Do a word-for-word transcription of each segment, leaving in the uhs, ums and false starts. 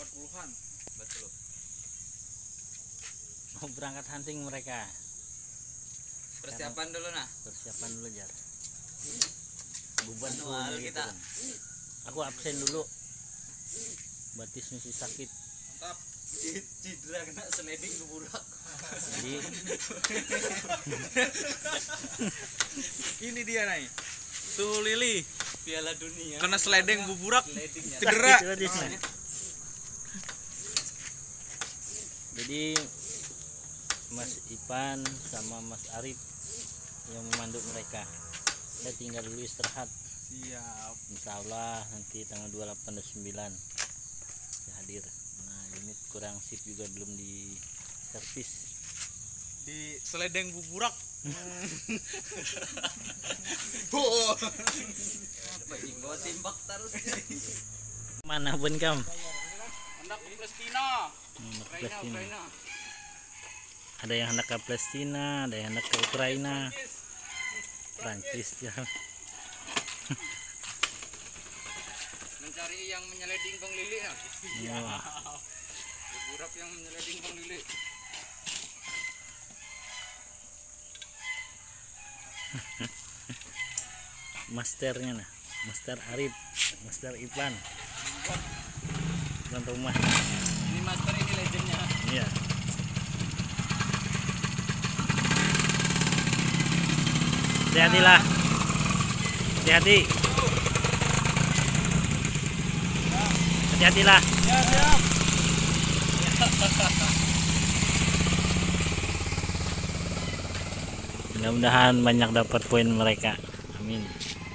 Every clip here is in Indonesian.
empat puluhan. Betul. Mau berangkat hunting mereka. Persiapan dulu nah. Persiapan dulu Jar. Beban Manual gitu kita. kan. Aku absen dulu. Batis masih sakit. Mantap. Cedera kena sliding keburak. Jadi Ini dia nih. Tuh Lili Piala Dunia. kena sliding buburak, Slidingnya. cedera. Sakit di sini. Jadi Mas Ipan sama Mas Arif yang memandu mereka. Saya tinggal dulu istirahat. Siap. Insya Allah nanti tanggal dua puluh delapan dan sembilan saya hadir. Nah unit kurang sip juga belum di servis. Di sliding buburak. Bawa timbak terus. Mana bun kam? Hendak ke Palestina. Hmm, ke Ukraina, Palestina. Ukraina. Ada yang hendak ke Palestina, ada yang hendak ke Ukraina, Prancis ya. Mencari yang menyeleding Bang Lili ya. Wah, Buburak yang menyeleding Bang Lili. masternya nah, Master Arif, Master Ipan, tuan rumah. Ini master ini legendnya. Iya. Hati-hatilah, hati-hati, hati-hatilah. Ya, siap. Mudah-mudahan banyak dapat poin mereka. Amin.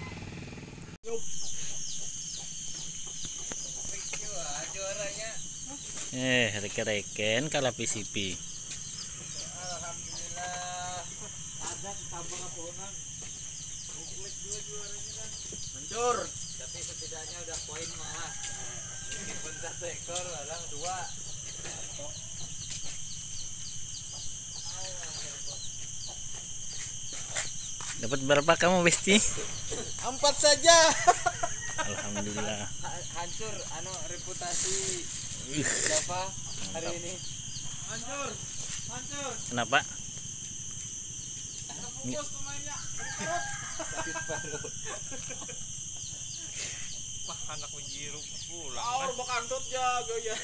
Juaranya. Eh, reken-reken kalah P C P. Alhamdulillah. Ada tambah keponan. Hancur. Tapi setidaknya udah poin mah. Meskipun satu ekor, orang dua. Dapat berapa kamu, Besti? Empat saja. Alhamdulillah. Hancur anu reputasi Java hari ini. Hancur. Hancur. Kenapa? Bungkus pemainnya. Sakit paru. Wah, anak menjiruk pulang. Aur bakantut jaga ya.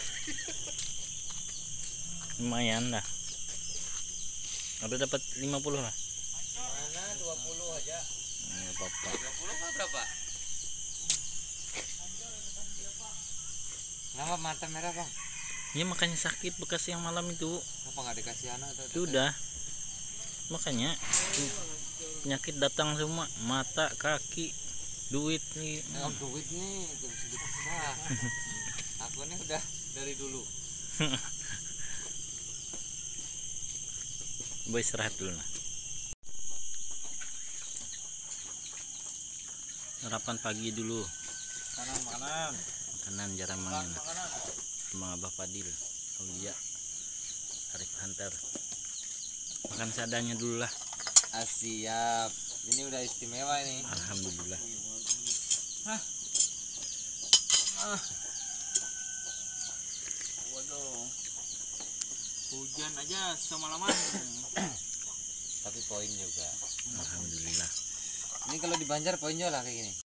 Lumayan lah. Udah dapat lima puluh lah. Mana dua puluh aja. Enggak apa-apa. dua puluh apa berapa? Kenapa mata merah, Bang? Ya makanya sakit bekas yang malam itu. Kenapa nggak dikasih anak atau Itu udah. Makanya penyakit datang semua, mata, kaki, duit nih. oh, duit nih terus sedikit nah. Aku nih udah dari dulu. Boy istirahat dulu lah. Sarapan pagi dulu. Kanan makanan. Makanan jarang makan. Makanan. Sama Abah Fadil, Aulia, Arif Hunter. Makan seadanya dulu lah. Ah, siap. Ini udah istimewa ini. Alhamdulillah. Ah. Waduh. Hujan aja semalaman. Tapi poin juga. Alhamdulillah. Ini kalau di Banjar poin juga lah kayak gini.